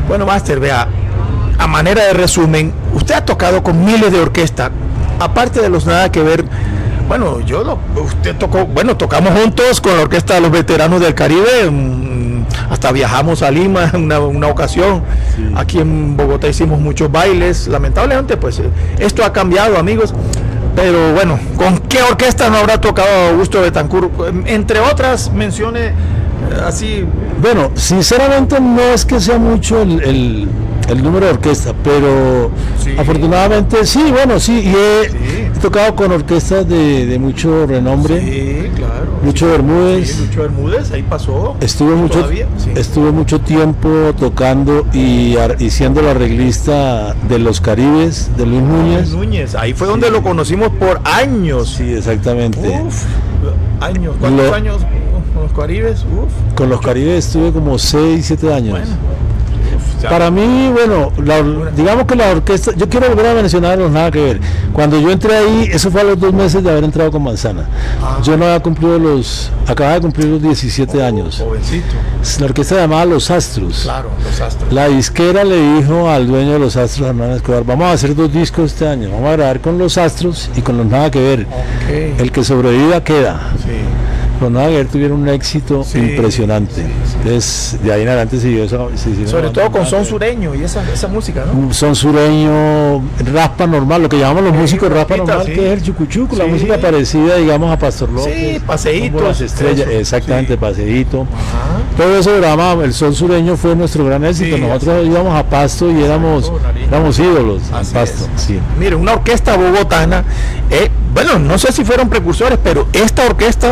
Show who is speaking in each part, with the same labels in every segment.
Speaker 1: Bueno, Máster, vea, a manera de resumen, usted ha tocado con miles de orquestas, aparte de los Nada que Ver. Bueno, usted tocó, bueno, tocamos juntos con la Orquesta de los Veteranos del Caribe, hasta viajamos a Lima una ocasión. Sí. Aquí en Bogotá hicimos muchos bailes. Lamentablemente, pues esto ha cambiado, amigos. Pero bueno, ¿con qué orquesta no habrá tocado Augusto Betancourt? Entre otras menciones así.
Speaker 2: Bueno, sinceramente no es que sea mucho el número de orquesta, pero sí, afortunadamente sí, bueno, sí, y he tocado con orquestas de mucho renombre.
Speaker 1: Sí, claro.
Speaker 2: Lucho Bermúdez.
Speaker 1: Sí, Lucho Bermúdez, ahí pasó.
Speaker 2: Estuve mucho tiempo tocando y siendo el arreglista de Los Caribes, de Luis Núñez.
Speaker 1: Núñez, ahí fue donde lo conocimos por años.
Speaker 2: Sí, exactamente.
Speaker 1: Uf, años, ¿cuántos años con Los Caribes? Uf.
Speaker 2: Con Los Caribes estuve como 6, 7 años.
Speaker 1: Bueno.
Speaker 2: Para mí, bueno, digamos que la orquesta, yo quiero volver a mencionar los Nada que Ver. Cuando yo entré ahí, eso fue a los 2 meses de haber entrado con Manzana. Yo no había cumplido acababa de cumplir los 17 años.
Speaker 1: Jovencito.
Speaker 2: La orquesta se llamaba Los Astros.
Speaker 1: Claro, Los Astros.
Speaker 2: La disquera le dijo al dueño de Los Astros, Hernán Escobar, vamos a hacer 2 discos este año, vamos a grabar con Los Astros y con los Nada que Ver.
Speaker 1: Okay.
Speaker 2: El que sobreviva queda.
Speaker 1: Sí.
Speaker 2: Los Nada que Ver tuvieron un éxito impresionante. Entonces, de ahí en adelante siguió eso.
Speaker 1: Sobre todo con son sureño y esa música, ¿no?
Speaker 2: Son sureño, raspa normal, lo que llamamos los músicos raspa normal, que es el chucuchuco, la música parecida, digamos, a Pastor López.
Speaker 1: Sí, Paseíto.
Speaker 2: Las estrellas, exactamente, Paseíto. Todo eso grababa, el son sureño fue nuestro gran éxito. Nosotros íbamos a Pasto y éramos ídolos en Pasto. Sí.
Speaker 1: Mire, una orquesta bogotana, bueno, no sé si fueron precursores, pero esta orquesta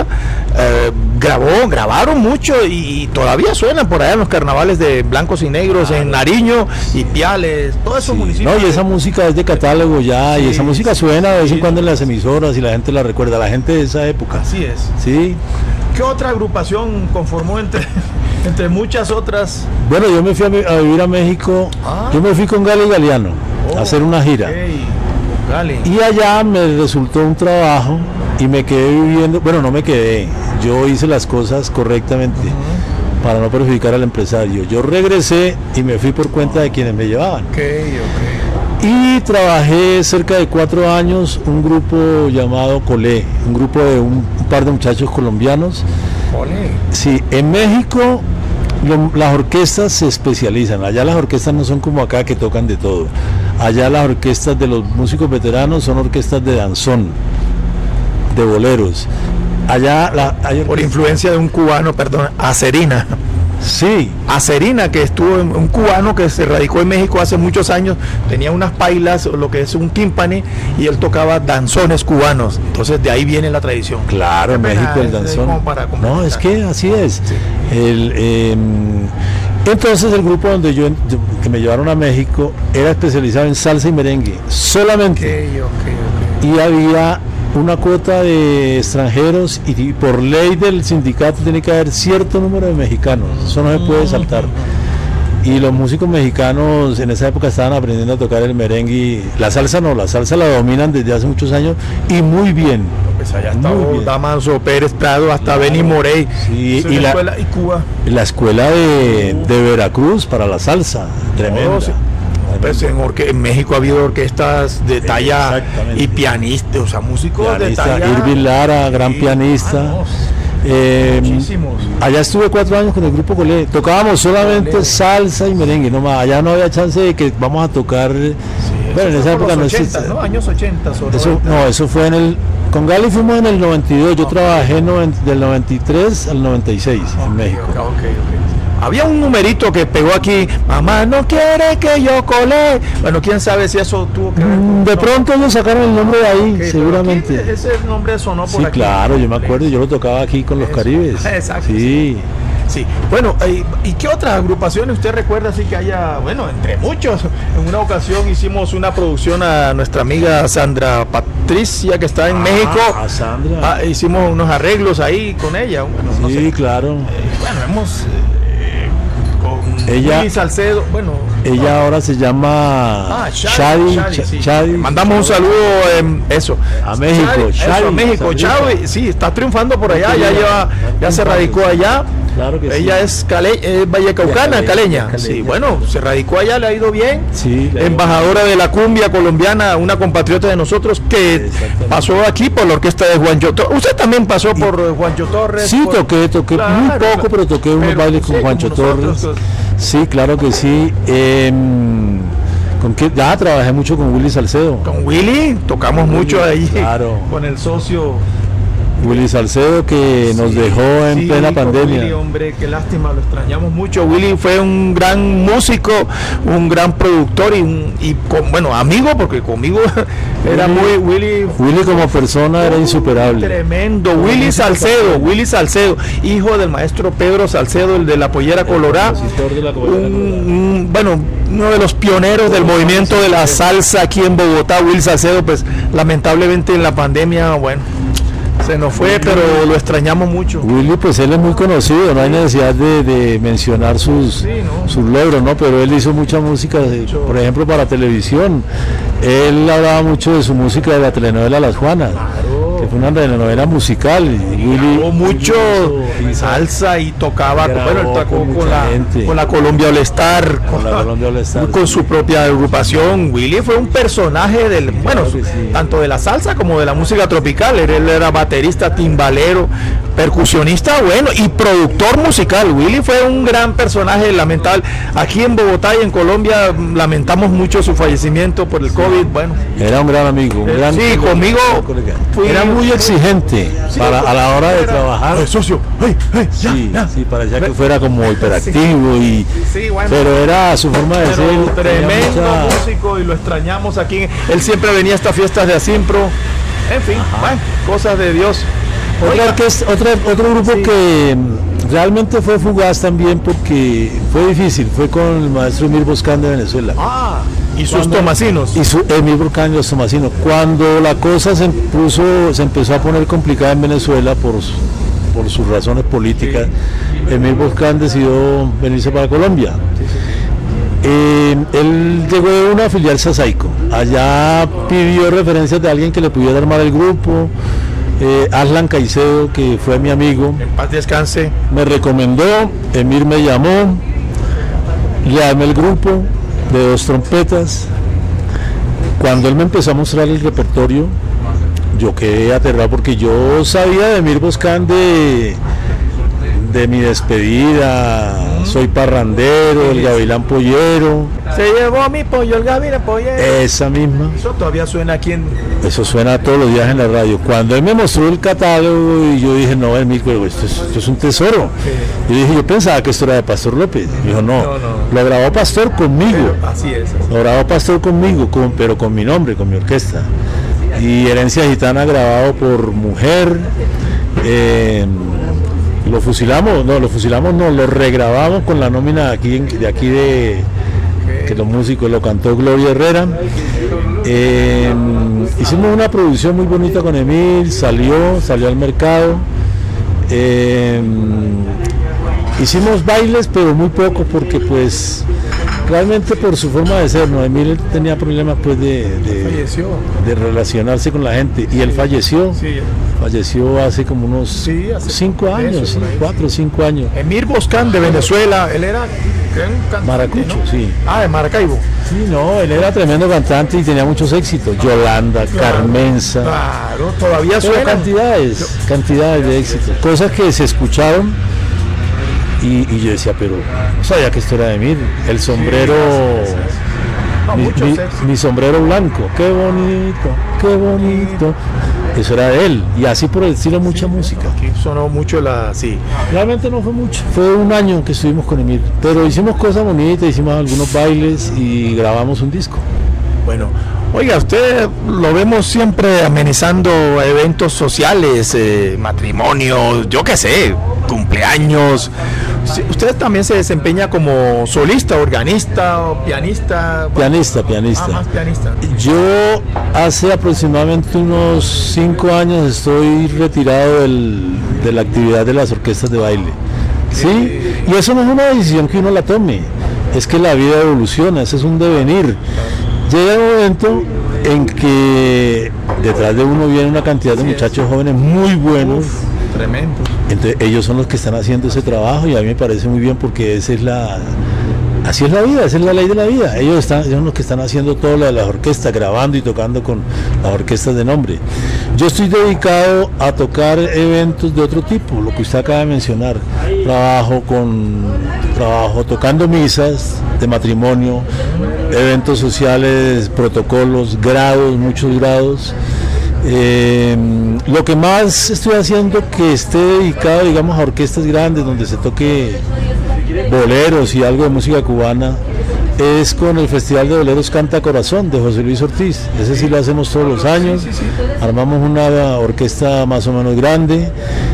Speaker 1: grabaron mucho y todavía suenan por allá en los carnavales de Blancos y Negros, en Nariño y Piales, todos esos municipios.
Speaker 2: No, y esa música es de catálogo ya, y esa música suena de vez en cuando en las emisoras y la gente la recuerda, la gente de esa época.
Speaker 1: Así es.
Speaker 2: Sí.
Speaker 1: ¿Qué otra agrupación conformó entre muchas otras?
Speaker 2: Bueno, yo me fui a vivir a México, yo me fui con Gali Galeano a hacer una gira. Y allá me resultó un trabajo y me quedé viviendo, bueno, no me quedé, yo hice las cosas correctamente para no perjudicar al empresario. Yo regresé y me fui por cuenta de quienes me llevaban. Y trabajé cerca de 4 años un grupo llamado Colé, un grupo de un par de muchachos colombianos.
Speaker 1: Colé.
Speaker 2: Sí, en México las orquestas se especializan. Allá las orquestas no son como acá que tocan de todo. Allá las orquestas de los músicos veteranos son orquestas de danzón, de boleros. Allá
Speaker 1: por influencia de un cubano, perdón, Acerina.
Speaker 2: Sí.
Speaker 1: Acerina, que estuvo un cubano que se radicó en México hace muchos años, tenía unas pailas, lo que es un tímpani, y él tocaba danzones cubanos. Entonces de ahí viene la tradición.
Speaker 2: Claro, en México el danzón. No, es que así es. Sí. Entonces el grupo que me llevaron a México era especializado en salsa y merengue, solamente. Y había una cuota de extranjeros y por ley del sindicato tiene que haber cierto número de mexicanos, eso no se puede saltar. Y los músicos mexicanos en esa época estaban aprendiendo a tocar el merengue. La salsa no, la salsa la dominan desde hace muchos años y muy bien.
Speaker 1: Pues allá está Damaso Pérez Prado, hasta Benny Morey.
Speaker 2: Sí, y
Speaker 1: Cuba.
Speaker 2: La escuela de Veracruz para la salsa, tremenda.
Speaker 1: Pues en México ha habido orquestas de talla y pianistas, o sea, músicos de talla.
Speaker 2: Irving Lara, gran pianista.
Speaker 1: Muchísimos.
Speaker 2: Allá estuve 4 años con el grupo Colé. Tocábamos solamente salsa y merengue, no más. Allá no había chance de que vamos a tocar. Bueno, en esa época no existe.
Speaker 1: ¿No? Años 80
Speaker 2: eso fue con Gali fuimos en el 92. Yo trabajé del 93 al 96 en México.
Speaker 1: Había un numerito que pegó aquí, mamá no quiere que yo colé. Bueno, quién sabe si eso tuvo que ver.
Speaker 2: De pronto ellos sacaron el nombre de ahí, seguramente.
Speaker 1: Ese nombre sonó por aquí.
Speaker 2: Sí, claro, yo me acuerdo, yo lo tocaba aquí con los Caribes.
Speaker 1: Exacto.
Speaker 2: Sí.
Speaker 1: Bueno, ¿y qué otras agrupaciones usted recuerda así que haya? Bueno, entre muchos. En una ocasión hicimos una producción a nuestra amiga Sandra Patricia, que está en México.
Speaker 2: A Sandra.
Speaker 1: Hicimos unos arreglos ahí con ella. Bueno,
Speaker 2: sí, no sé. Claro.
Speaker 1: Bueno, hemos...
Speaker 2: Ella
Speaker 1: Salcedo,
Speaker 2: ella ahora se llama Shadi.
Speaker 1: Mandamos un saludo
Speaker 2: a México.
Speaker 1: A México. Shadi, sí, está triunfando por allá, ya se radicó allá.
Speaker 2: Claro que
Speaker 1: ella es vallecaucana, caleña. Sí, bueno, se radicó allá, le ha ido bien.
Speaker 2: Sí,
Speaker 1: embajadora de la cumbia colombiana, una compatriota de nosotros que pasó aquí por la orquesta de Juancho Torres. Usted también pasó por Juancho Torres.
Speaker 2: Sí, toqué claro, muy poco, pero toqué unos bailes con Juancho Torres. Sí, claro que sí. Ya trabajé mucho con Willy Salcedo.
Speaker 1: Con Willy tocamos mucho ahí.
Speaker 2: Claro.
Speaker 1: Con el socio
Speaker 2: Willy Salcedo, que nos dejó en plena pandemia.
Speaker 1: Willy, hombre, qué lástima, lo extrañamos mucho. Willy fue un gran músico, un gran productor bueno, amigo, porque conmigo era Willy
Speaker 2: como persona era insuperable.
Speaker 1: Tremendo. Willy Salcedo, hijo del maestro Pedro Salcedo, el de la Pollera Colorada. Bueno, uno de los pioneros del movimiento de la salsa aquí en Bogotá. Willy Salcedo, pues lamentablemente en la pandemia, bueno, se nos fue, pero lo extrañamos mucho.
Speaker 2: Willy, pues él es muy conocido, no hay necesidad de mencionar sus logros, ¿no? Pero él hizo mucha música, por ejemplo, para televisión. Él hablaba mucho de su música de la telenovela Las Juanas, que fue una telenovela musical. Y Willy
Speaker 1: mucho salsa y tocaba, bueno, él tocó con la Colombia All Star, con su propia agrupación. Willy fue un personaje tanto de la salsa como de la música tropical. Él era baterista, timbalero, percusionista, bueno, y productor musical. Willy fue un gran personaje, lamentable. Aquí en Bogotá y en Colombia lamentamos mucho su fallecimiento por el COVID. Bueno,
Speaker 2: era un gran amigo,
Speaker 1: conmigo
Speaker 2: era muy exigente a la hora de trabajar.
Speaker 1: Socio,
Speaker 2: parecía que fuera como hiperactivo pero era su forma de ser.
Speaker 1: Tremendo músico y lo extrañamos aquí. Él siempre venía a estas fiestas de Asimpro. En fin, bueno, cosas de Dios.
Speaker 2: Otro grupo que realmente fue fugaz también porque fue difícil, fue con el maestro Emir Boscán de Venezuela.
Speaker 1: Y sus tomasinos.
Speaker 2: Emir Boscán y los tomasinos. Cuando la cosa se empezó a poner complicada en Venezuela por sus razones políticas, Emir Boscán decidió venirse para Colombia. Él llegó de una filial Sasaico. Allá pidió referencias de alguien que le pudiera armar el grupo. Aslan Caicedo, que fue mi amigo,
Speaker 1: en paz descanse,
Speaker 2: me recomendó. Emir me llamó, le armé el grupo de 2 trompetas. Cuando él me empezó a mostrar el repertorio, yo quedé aterrado porque yo sabía de Emir Boscán de Mi Despedida, Soy Parrandero, El Gavilán Pollero.
Speaker 1: Se llevó mi pollo, el gavilán pollero.
Speaker 2: Esa misma.
Speaker 1: Eso todavía suena aquí
Speaker 2: Eso suena todos los días en la radio. Cuando él me mostró el catálogo y yo dije, no, Emir, esto es un tesoro. Yo pensaba que esto era de Pastor López. Me dijo, no, lo grabó Pastor conmigo.
Speaker 1: Pero así es.
Speaker 2: Lo grabó Pastor conmigo, pero con mi nombre, con mi orquesta. Y Herencia Gitana grabado por Mujer. Lo fusilamos, lo regrabamos con la nómina de aquí que los músicos lo cantó Gloria Herrera. Hicimos una producción muy bonita con Emil, salió al mercado. Hicimos bailes, pero muy poco, porque pues realmente por su forma de ser, ¿no? Emil tenía problemas pues de relacionarse con la gente, y él falleció. Falleció hace como unos 5 años, 4 o 5 años.
Speaker 1: Emir Boscán de Venezuela, él era
Speaker 2: Maracucho, ¿no? Sí.
Speaker 1: De Maracaibo.
Speaker 2: Sí, no, él era tremendo cantante y tenía muchos éxitos. Yolanda, Carmenza.
Speaker 1: Claro, todavía suena.
Speaker 2: Cantidades de éxitos. Cosas que se escucharon y yo decía, pero no sabía que esto era de Emir. El sombrero, mi sombrero blanco, qué bonito. Eso era de él, y así por el estilo mucha música.
Speaker 1: Aquí sonó mucho
Speaker 2: Realmente no fue mucho, fue un año que estuvimos con Emir, pero hicimos cosas bonitas, hicimos algunos bailes y grabamos un disco.
Speaker 1: Bueno, oiga, usted lo vemos siempre amenizando eventos sociales, matrimonios, yo qué sé, cumpleaños. Usted también se desempeña como solista, organista, o pianista.
Speaker 2: Pianista.
Speaker 1: Más pianista.
Speaker 2: Yo hace aproximadamente unos 5 años estoy retirado de la actividad de las orquestas de baile. ¿Sí? Y eso no es una decisión que uno la tome, es que la vida evoluciona, eso es un devenir. Llega un momento en que detrás de uno viene una cantidad de muchachos jóvenes muy buenos,
Speaker 1: Tremendo.
Speaker 2: Entonces ellos son los que están haciendo ese trabajo y a mí me parece muy bien porque así es la vida, esa es la ley de la vida. Ellos son los que están haciendo todo lo de las orquestas, grabando y tocando con las orquestas de nombre. Yo estoy dedicado a tocar eventos de otro tipo, lo que usted acaba de mencionar. Trabajo tocando misas de matrimonio, eventos sociales, protocolos, grados, muchos grados. Lo que más estoy haciendo que esté dedicado, digamos, a orquestas grandes donde se toque boleros y algo de música cubana es con el Festival de Boleros Canta Corazón de José Luis Ortiz. Ese sí lo hacemos todos los años. Armamos una orquesta más o menos grande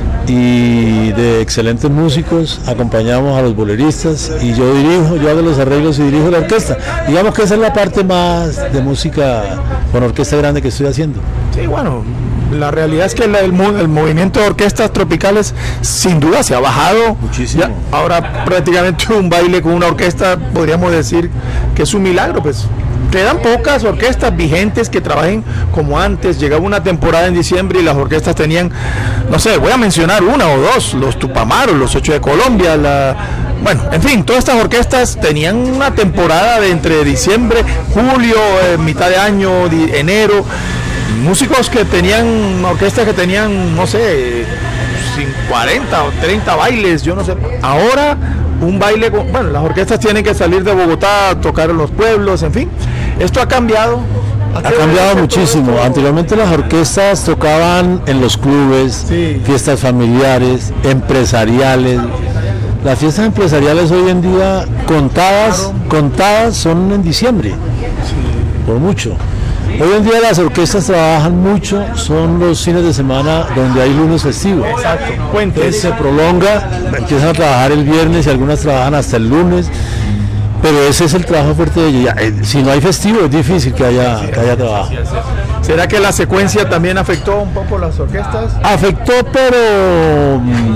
Speaker 2: y de excelentes músicos, acompañamos a los boleristas y yo hago los arreglos y dirijo la orquesta. Digamos que esa es la parte más de música con orquesta grande que estoy haciendo.
Speaker 1: Sí, bueno, la realidad es que el movimiento de orquestas tropicales sin duda se ha bajado
Speaker 2: muchísimo.
Speaker 1: Ya, ahora prácticamente un baile con una orquesta podríamos decir que es un milagro, pues. Quedan pocas orquestas vigentes que trabajen como antes. Llegaba una temporada en diciembre y las orquestas tenían, no sé, voy a mencionar una o dos, los Tupamaros, los 8 de Colombia, bueno, en fin, todas estas orquestas tenían una temporada de entre diciembre, julio, mitad de año, enero. Músicos que tenían, orquestas que tenían, no sé, 40 o 30 bailes, yo no sé. Ahora un baile, bueno, las orquestas tienen que salir de Bogotá a tocar en los pueblos, en fin. Esto ha cambiado.
Speaker 2: Ha cambiado muchísimo. Anteriormente las orquestas tocaban en los clubes, sí, fiestas familiares, empresariales. Las fiestas empresariales hoy en día contadas son en diciembre, sí, por mucho. Hoy en día las orquestas trabajan mucho, son los fines de semana donde hay lunes festivo.
Speaker 1: Exacto.
Speaker 2: Entonces se prolonga, empiezan a trabajar el viernes y algunas trabajan hasta el lunes, pero ese es el trabajo fuerte de ellos. Si no hay festivo es difícil que haya trabajo.
Speaker 1: ¿Será que la secuencia también afectó un poco las orquestas?
Speaker 2: Afectó, pero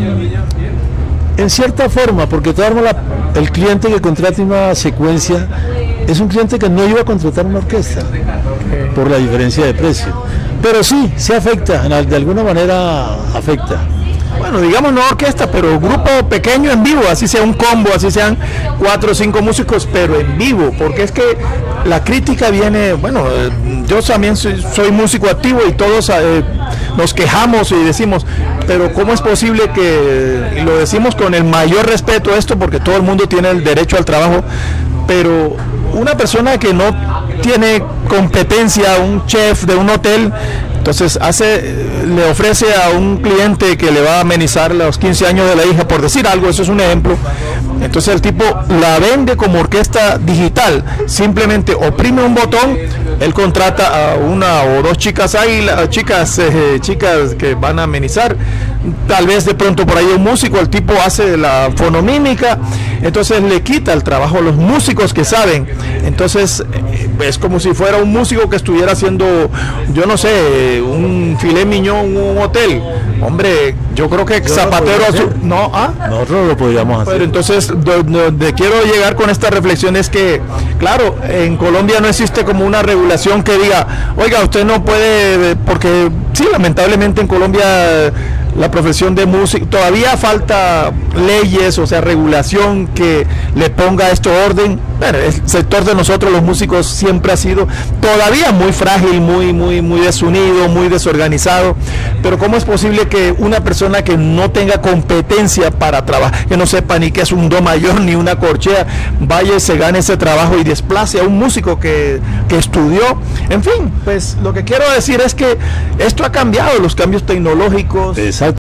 Speaker 2: en cierta forma, porque el cliente que contrata una secuencia es un cliente que no iba a contratar una orquesta por la diferencia de precio, pero sí, se afecta, de alguna manera afecta.
Speaker 1: Bueno, digamos no orquesta, pero grupo pequeño en vivo, así sea un combo, así sean 4 o 5 músicos, pero en vivo, porque es que la crítica viene, bueno, yo también soy músico activo y todos nos quejamos y decimos, pero ¿cómo es posible que, y lo decimos con el mayor respeto a esto, porque todo el mundo tiene el derecho al trabajo, pero una persona que no tiene competencia, un chef de un hotel, entonces le ofrece a un cliente que le va a amenizar los 15 años de la hija, por decir algo, eso es un ejemplo. Entonces el tipo la vende como orquesta digital, simplemente oprime un botón, él contrata a una o dos chicas ahí, chicas que van a amenizar, tal vez de pronto por ahí un músico, el tipo hace la fonomímica, entonces le quita el trabajo a los músicos que saben. Entonces es como si fuera un músico que estuviera haciendo, yo no sé, un filet mignon en un hotel. Hombre, yo creo que Zapatero
Speaker 2: nosotros lo podríamos hacer.
Speaker 1: Pero entonces donde quiero llegar con esta reflexión es que, claro, en Colombia no existe como una regulación que diga, oiga, usted no puede, porque sí, lamentablemente en Colombia la profesión de músico, todavía falta leyes, o sea, regulación que le ponga esto orden. Bueno, el sector de nosotros los músicos siempre ha sido todavía muy frágil, muy desunido, muy desorganizado, pero ¿cómo es posible que una persona que no tenga competencia para trabajar, que no sepa ni qué es un do mayor ni una corchea, vaya y se gane ese trabajo y desplace a un músico que estudió? En fin, pues lo que quiero decir es que esto ha cambiado, los cambios tecnológicos.
Speaker 2: Exacto.